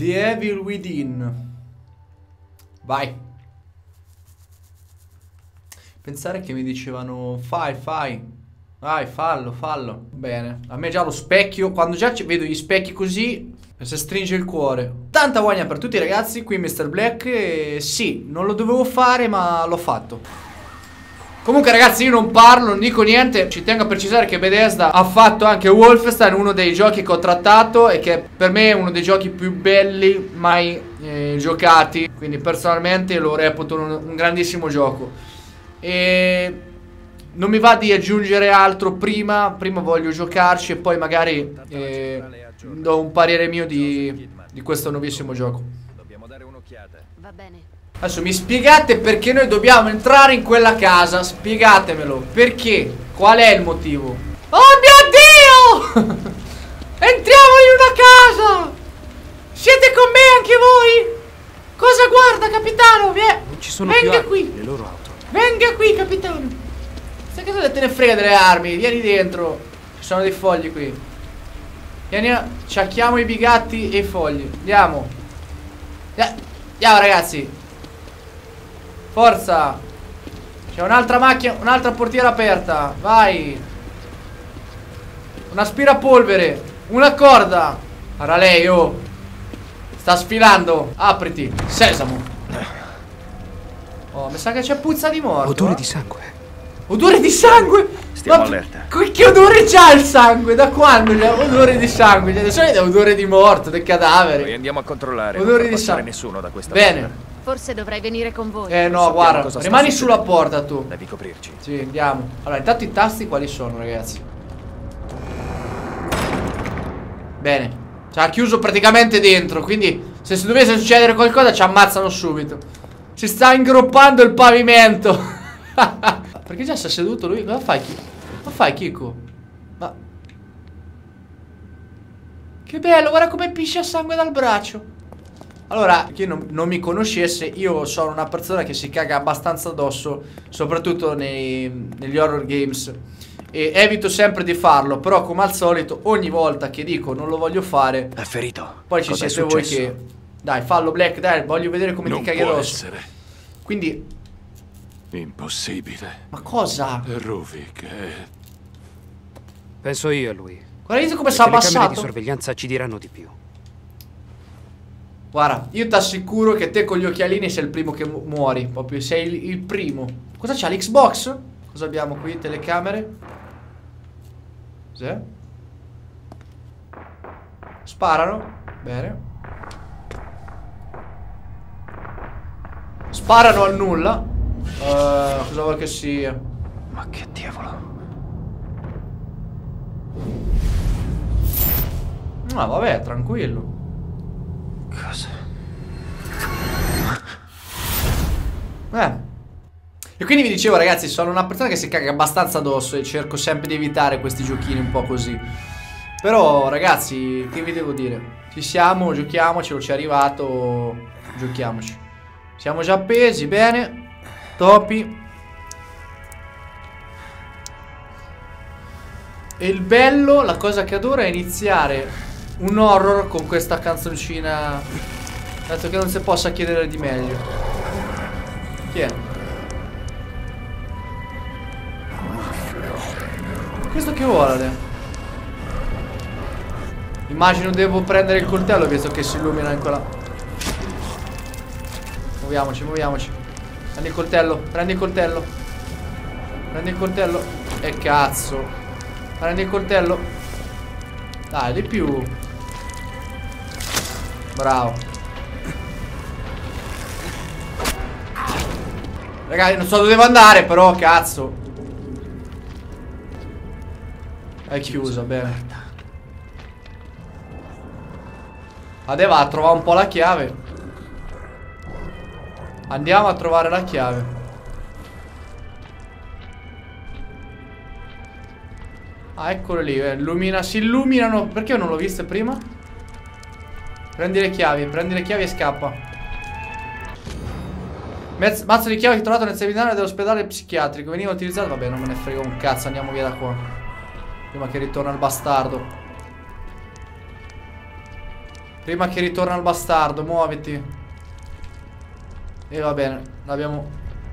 The Evil Within. Vai. Pensare che mi dicevano fai. Vai, fallo. Bene. A me già lo specchio, quando già vedo gli specchi così, si stringe il cuore. Tanta voglia per tutti ragazzi, qui Mr. Black. E sì, non lo dovevo fare ma l'ho fatto. Comunque ragazzi, io non parlo, non dico niente. Ci tengo a precisare che Bethesda ha fatto anche Wolfenstein, uno dei giochi che ho trattato e che per me è uno dei giochi più belli mai giocati. Quindi personalmente lo reputo un grandissimo gioco. E non mi va di aggiungere altro prima voglio giocarci e poi magari do un parere mio di questo nuovissimo gioco. Dobbiamo dare un'occhiata. Va bene. Adesso mi spiegate perché noi dobbiamo entrare in quella casa. Spiegatemelo. Perché? Qual è il motivo? Oh mio Dio! Entriamo in una casa! Siete con me anche voi? Cosa guarda, capitano? Non ci sono più Venga armi, qui. le loro auto. Venga qui, capitano. Sai cosa te ne frega delle armi? Vieni dentro. Ci sono dei fogli qui. Vieni, ciacchiamo i bigatti e i fogli. Andiamo. Andiamo ragazzi. Forza. C'è un'altra macchina, un'altra portiera aperta. Vai. Un aspirapolvere. Una corda. Guarda lei, oh. Sta sfilando. Apriti. Sesamo. Oh, mi sa che c'è puzza di morto. Odore di sangue. Odore di sangue? Stiamo allerta. Che odore c'ha il sangue? Da quando c'è odore di sangue? Di solito è odore di morto, del cadavere. Noi andiamo a controllare. Odore non di far passare sangue. nessuno da questa Bene. porta. Forse dovrei venire con voi. No, Sappiamo guarda, cosa sta rimani succedendo. sulla porta tu. Devi coprirci. Sì, andiamo. Allora, intanto i tasti quali sono, ragazzi? Bene. Ci ha chiuso praticamente dentro, quindi se dovesse succedere qualcosa ci ammazzano subito. Si sta ingroppando il pavimento. Perché già si è seduto lui? Cosa fai, Chico? Cosa fai, Chico? Ma... Che bello, guarda come piscia sangue dal braccio. Allora, chi non mi conoscesse, io sono una persona che si caga abbastanza addosso, soprattutto negli horror games. E evito sempre di farlo, però come al solito, ogni volta che dico non lo voglio fare, È ferito. poi ci Cos'è siete voi successo? che... Dai, fallo Black, dai, voglio vedere come ti Non caghi può addosso. essere Quindi... impossibile. Ma cosa? È Ruvik è... Penso io a lui. Guarda come Le si è telecamere di abbassato. sorveglianza ci diranno di più. Guarda, io ti assicuro che te con gli occhialini sei il primo che muori. Proprio sei il primo. Cosa c'ha l'Xbox? Cosa abbiamo qui? Telecamere. Cos'è? Sparano. Bene. Sparano al nulla. Cosa vuoi che sia? Ma che diavolo? No, vabbè, tranquillo. Cosa? E quindi vi dicevo ragazzi, sono una persona che si caga abbastanza addosso e cerco sempre di evitare questi giochini un po' così. Però ragazzi, che vi devo dire? Ci siamo, giochiamocelo, ci è arrivato. Giochiamoci. Siamo già appesi, bene. Topi. E il bello, la cosa che adoro è iniziare un horror con questa canzoncina. Penso che non si possa chiedere di meglio. Chi è? Questo che vuole? Immagino devo prendere il coltello visto che si illumina in quella. Muoviamoci, muoviamoci. Prendi il coltello, prendi il coltello. Prendi il coltello. E cazzo. Prendi il coltello. Dai, di più. Bravo. Ragazzi, non so dove devo andare, però cazzo. È chiusa, bene. Adesso va a trovare un po' la chiave. Andiamo a trovare la chiave. Ah, eccolo lì, si illuminano. Perché io non l'ho viste prima? Prendi le chiavi e scappa. Mazzo di chiavi trovato nel seminario dell'ospedale psichiatrico. Veniva utilizzato. Vabbè, non me ne frega un cazzo, andiamo via da qua. Prima che ritorna il bastardo. Prima che ritorna il bastardo, muoviti. E va bene, l'abbiamo.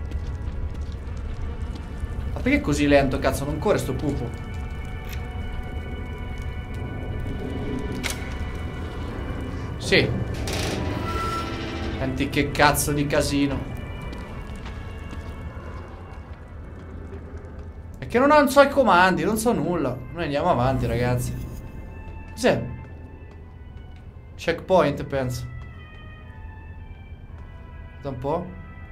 Ma perché è così lento, cazzo? Non corre sto pupo. Sì. Senti che cazzo di casino. È che non so i comandi, non so nulla. Noi andiamo avanti, ragazzi. Cos'è? Checkpoint, penso. Da un po'.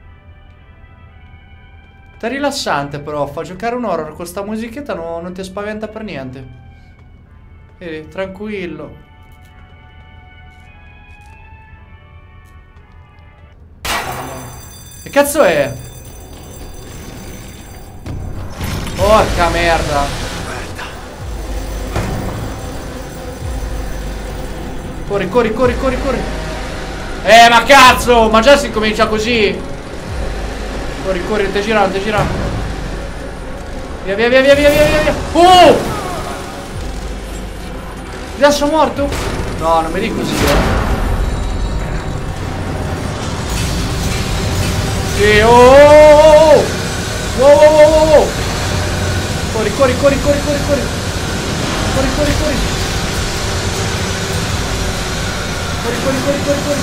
È rilassante però. Fa giocare un horror con sta musichetta non ti spaventa per niente. Vedi, tranquillo. Che cazzo è? Porca merda. Corri, corri, corri, corri, corri. Ma cazzo! Ma già si comincia così. Corri, corri, te girando, te girando. Via, via, via, via, via, via, via. Già sono morto? No, non mi dico così, Sì, oh, oh, oh. Wow, wow, wow, wow, wow. Corri, corri, corri, corri, corri, corri. Corri, corri, corri. Corri, corri, corri, corri, corri.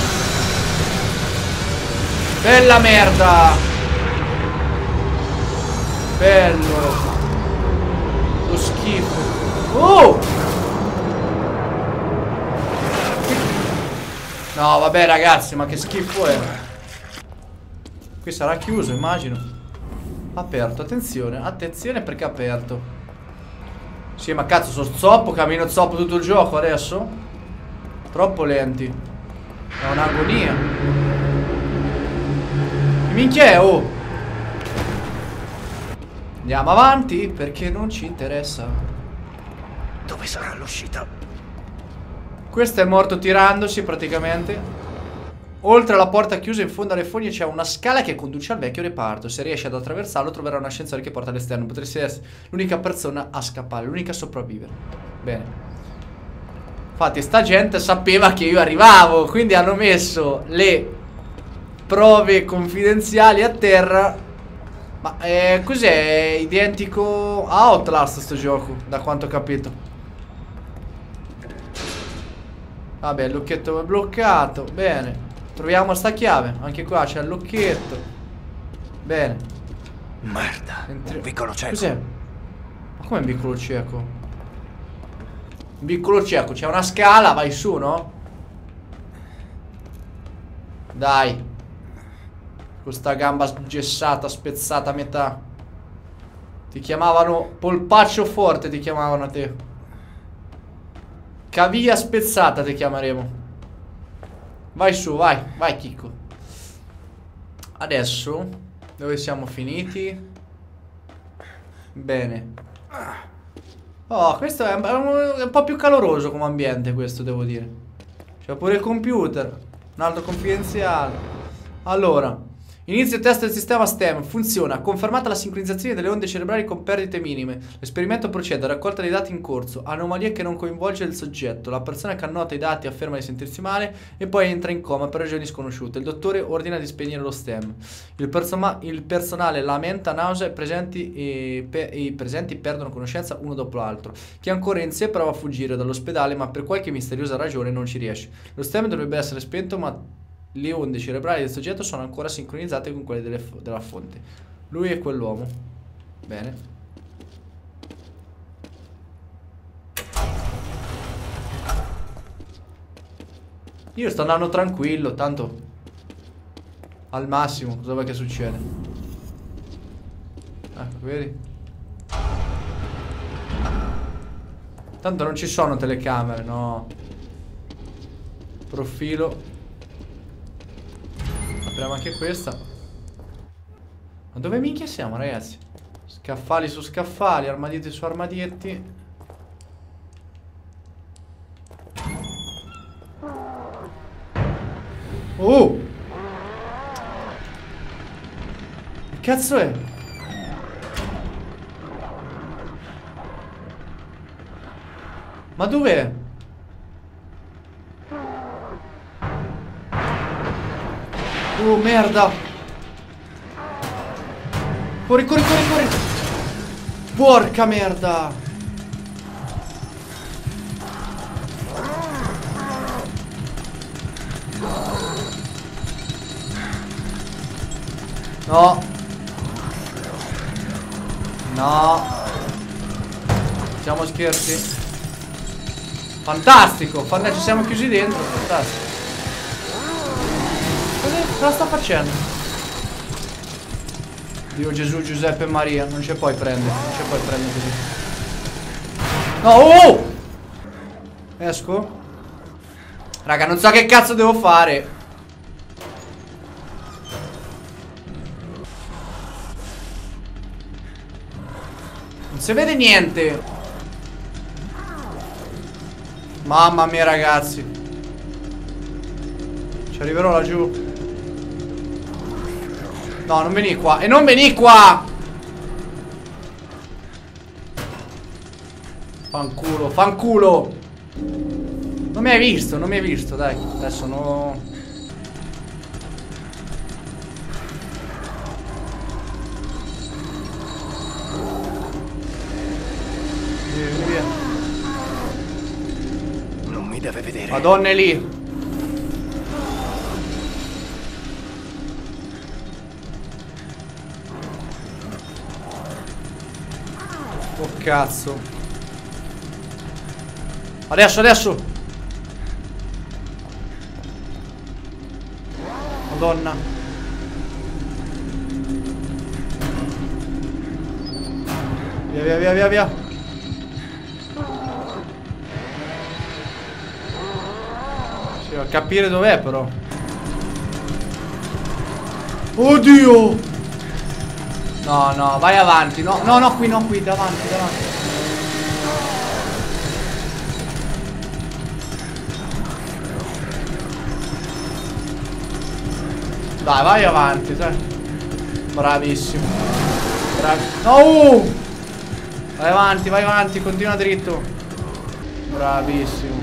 Bella merda. Bello. Lo schifo. Oh! No, vabbè ragazzi, ma che schifo è. Qui sarà chiuso, immagino. Aperto, attenzione. Attenzione perché è aperto. Sì, ma cazzo, sono zoppo. Cammino zoppo tutto il gioco adesso. Troppo lenti. È un'agonia. Che minchia è, oh? Andiamo avanti perché non ci interessa. Dove sarà l'uscita? Questo è morto tirandosi praticamente. Oltre alla porta chiusa in fondo alle fogne c'è una scala che conduce al vecchio reparto. Se riesci ad attraversarlo troverai un ascensore che porta all'esterno. Potresti essere l'unica persona a scappare, l'unica a sopravvivere. Bene. Infatti sta gente sapeva che io arrivavo, quindi hanno messo le prove confidenziali a terra. Ma cos'è? Identico a Outlast sto gioco, da quanto ho capito. Vabbè, il lucchetto è bloccato. Bene. Troviamo sta chiave. Anche qua c'è il lucchetto. Bene. Merda. Un piccolo cieco. Cos'è? Ma come un piccolo cieco? Un piccolo cieco. C'è una scala, vai su, no? Dai. Con sta gamba gessata, spezzata a metà. Ti chiamavano polpaccio forte, ti chiamavano a te. Caviglia spezzata ti chiameremo. Vai su, vai, vai Chicco. Adesso dove siamo finiti? Bene. Oh, questo è un po' più caloroso come ambiente, questo devo dire. C'è pure il computer. Un altro confidenziale. Allora, inizio test del sistema STEM. Funziona. Confermata la sincronizzazione delle onde cerebrali con perdite minime. L'esperimento procede a raccolta dei dati in corso. Anomalia che non coinvolge il soggetto. La persona che annota i dati afferma di sentirsi male e poi entra in coma per ragioni sconosciute. Il dottore ordina di spegnere lo STEM. Il personale lamenta nausea e i presenti perdono conoscenza uno dopo l'altro. Chi è ancora in sé prova a fuggire dall'ospedale, ma per qualche misteriosa ragione non ci riesce. Lo STEM dovrebbe essere spento, ma le onde cerebrali del soggetto sono ancora sincronizzate con quelle della fonte. Lui è quell'uomo. Bene. Io sto andando tranquillo, tanto al massimo, cosa vuoi che succeda? Ecco, vedi? Tanto non ci sono telecamere, no. Profilo. Apriamo anche questa. Ma dove minchia siamo, ragazzi? Scaffali su scaffali, armadietti su armadietti. Che cazzo è? Ma dov'è? Oh, merda. Corri, corri, corri, corri. Porca merda. No. No. Siamo scherzi. Fantastico. Ci siamo chiusi dentro. Fantastico. Cosa sta facendo? Dio Gesù, Giuseppe e Maria. Non ci puoi prendere. Non ci puoi prendere così. No. Oh! Esco. Raga, non so che cazzo devo fare. Non si vede niente. Mamma mia, ragazzi. Ci arriverò laggiù. No, non venì qua. E non venì qua. Fanculo, fanculo. Non mi hai visto, non mi hai visto. Dai, adesso no. Vieni via. Non mi deve vedere. Madonna è lì. Oh cazzo. Adesso, adesso. Madonna. Via, via, via, via, via. Sì, devo capire dov'è però. Oddio. No, no, vai avanti. No, no, no, qui, no, qui, davanti, davanti. Dai, vai avanti, dai. Bravissimo. No! Vai avanti, continua dritto. Bravissimo.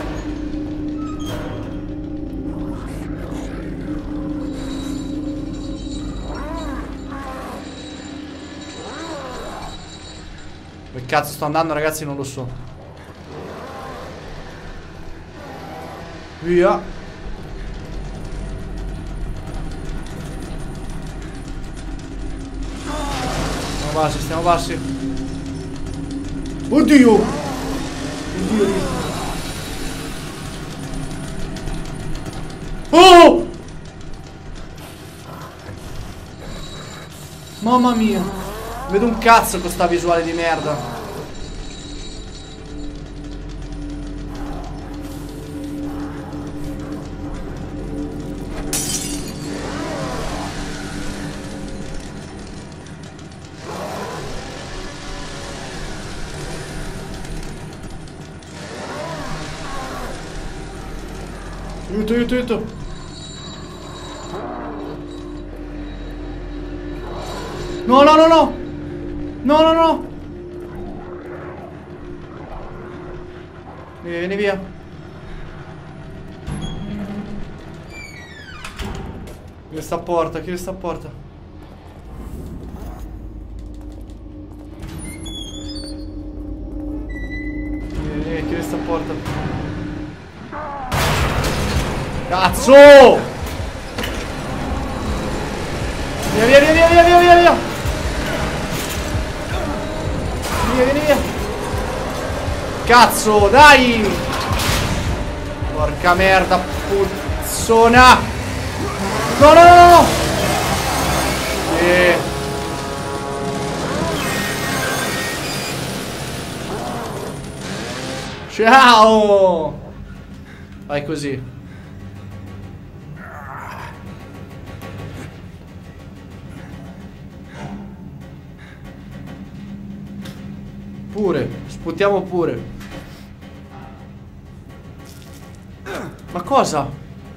Dove cazzo sto andando, ragazzi, non lo so. Via. Stiamo bassi. Oddio. Oddio. Oh! Mamma mia. Vedo un cazzo con sta visuale di merda. Aiuto, aiuto, aiuto. No, no, no, no. No, no, no. Vieni via. Chiudi sta porta, chiudi sta porta. Vieni, chiudi sta porta. Cazzo! Via, via, via, via, via, via, via, via. Via, vieni via. Cazzo, dai! Porca merda, puzzona! No, no, no, no, no! Ciao! Vai così. Pure, sputiamo pure. Ma cosa?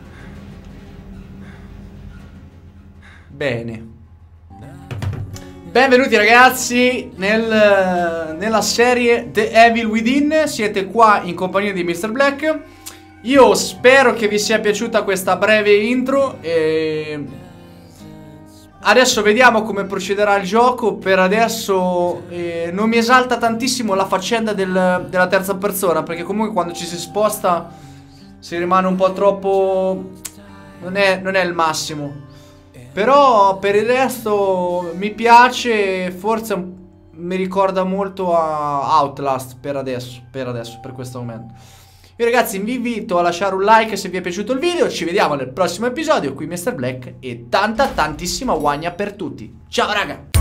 Bene. Benvenuti ragazzi nella serie The Evil Within. Siete qua in compagnia di Mr. Black. Io spero che vi sia piaciuta questa breve intro e adesso vediamo come procederà il gioco. Per adesso non mi esalta tantissimo la faccenda della terza persona, perché comunque quando ci si sposta si rimane un po' troppo... non è il massimo. Però per il resto mi piace, forse mi ricorda molto a Outlast per adesso, per questo momento. Io ragazzi vi invito a lasciare un like se vi è piaciuto il video. Ci vediamo nel prossimo episodio. Qui Mr. Black e tantissima guagna per tutti. Ciao raga.